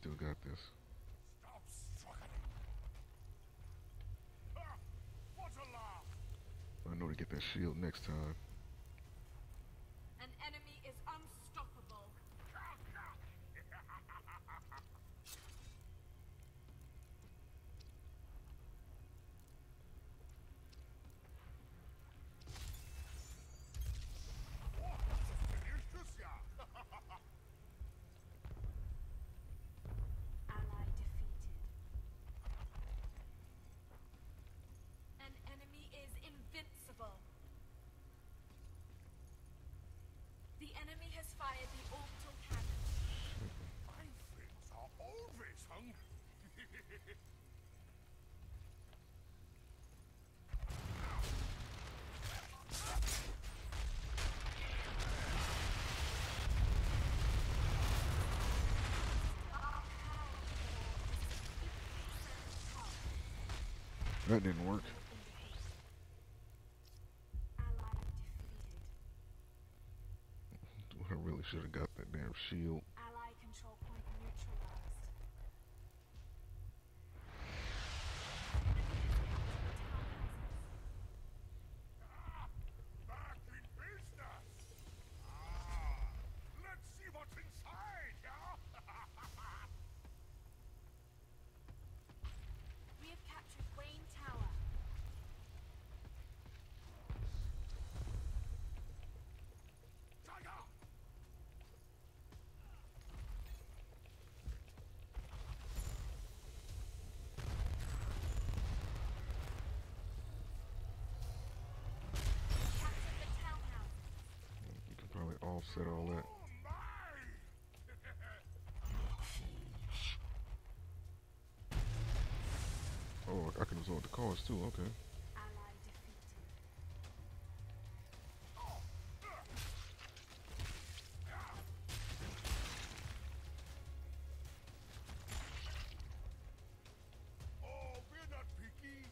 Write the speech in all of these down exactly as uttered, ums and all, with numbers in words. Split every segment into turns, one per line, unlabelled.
still got this.
Stop struggling. Ah, what a laugh.
I know to get that shield next time.
An enemy is unstoppable. Ally defeated. An enemy is invincible. The enemy has fired the orbital cannon.
My friends are always hungry.
That didn't work.
Ally defeated.
I really should have got that damn shield.
Ally control point neutralized.
Back in business. Ah, let's see what's inside, yeah?
We have captured Wayne Tower.
Tiger!
Captured the townhouse.
You can probably offset all that.
Oh my!
Oh, I can absorb the cost too, okay.
Ally defeated.
Oh, we're not picky.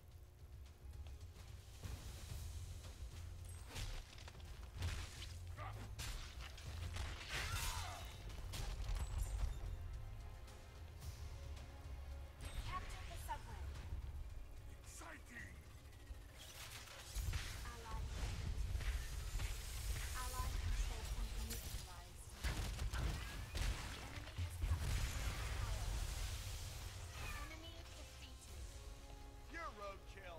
Captured the subway.
Exciting.
Ally defeated. Ally control point neutralized. The enemy has captured Wayne Tower. Enemy defeated.
You're roadkill.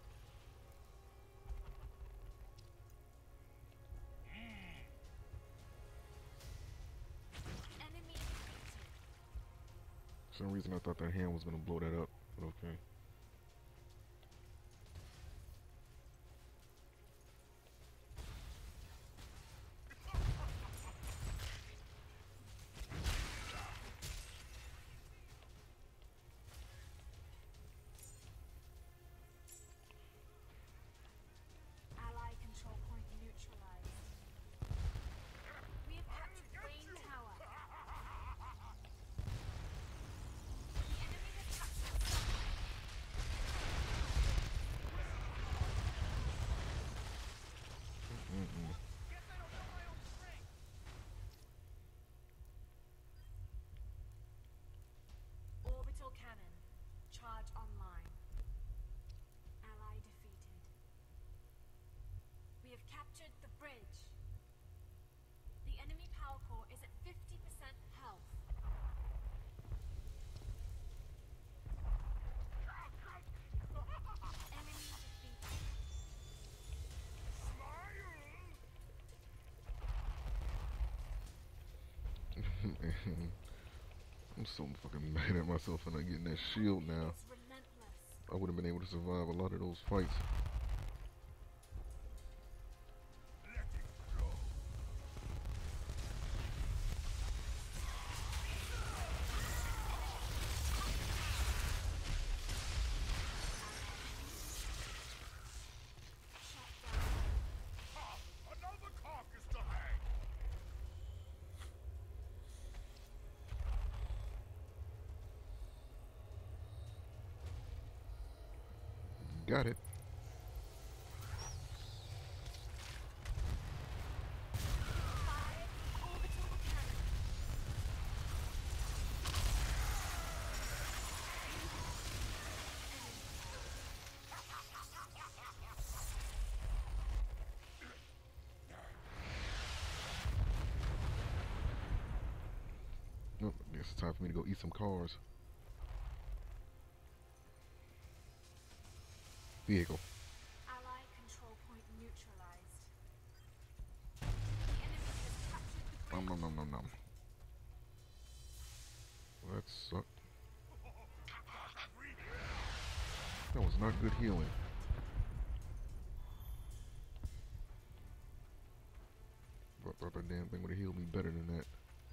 Enemy defeated.
For some reason I thought that hand was gonna blow that up, but okay.
Ally control point neutralized. We have captured Wayne Tower. The enemy has captured subway.
Mm-mm.
Orbital cannon. Charge online. Ally defeated. We have captured the bridge. The enemy power core is at fifty percent health. Enemy defeated.
I'm so fucking mad at myself for not getting that shield now.
It's relentless.
I would have been able to survive a lot of those fights.
Let it go.
Shut down.
Ha! Another carcass to hang.
Got it.
Five orbital cannon.
It's time for me to go eat some cars. Vehicle.
Ally control point neutralized. The enemy has captured the
Nom
bridge.
nom nom nom nom. Well, that sucked. That was not good healing. I thought that damn thing would have healed me better than that.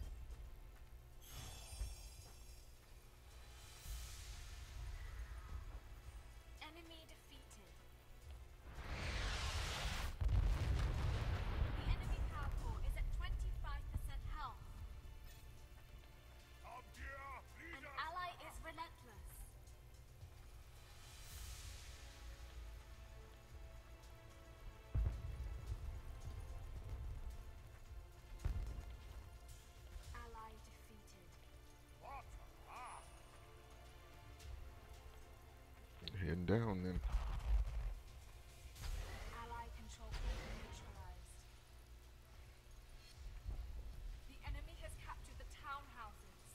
Enemy defeated. The enemy power core is at twenty-five percent health.
Up here,
An
leader.
ally is relentless. Ally defeated.
What? Ah,
Heading down then.
Ally control point neutralized. The enemy has captured the townhouses.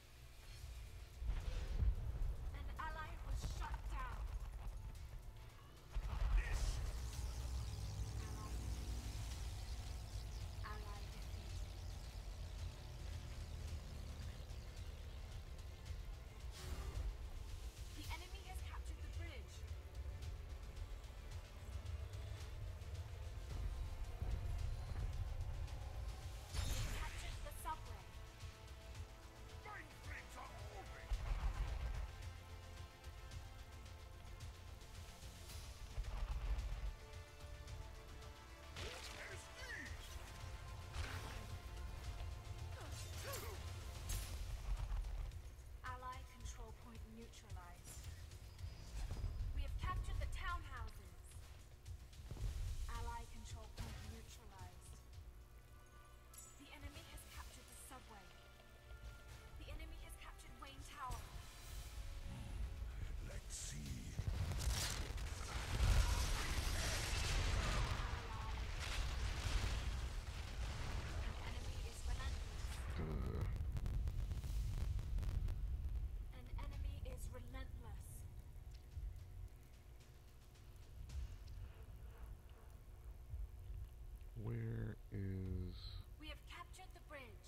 An ally was shut down.
this.
Ally, ally defeated. The enemy has captured the bridge. They've captured the subway.
Mainframes are moving. There's these.
Ally control point neutralized. We have captured the townhouses. Ally control point neutralized. The enemy has captured the subway. The enemy has captured Wayne Tower.
Let's see.
An enemy is relentless.
Uh,
An enemy is relentless.
where is...
We have captured the bridge.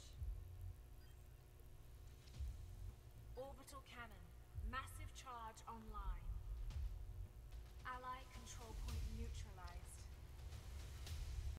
Orbital cannon. Massive charge online.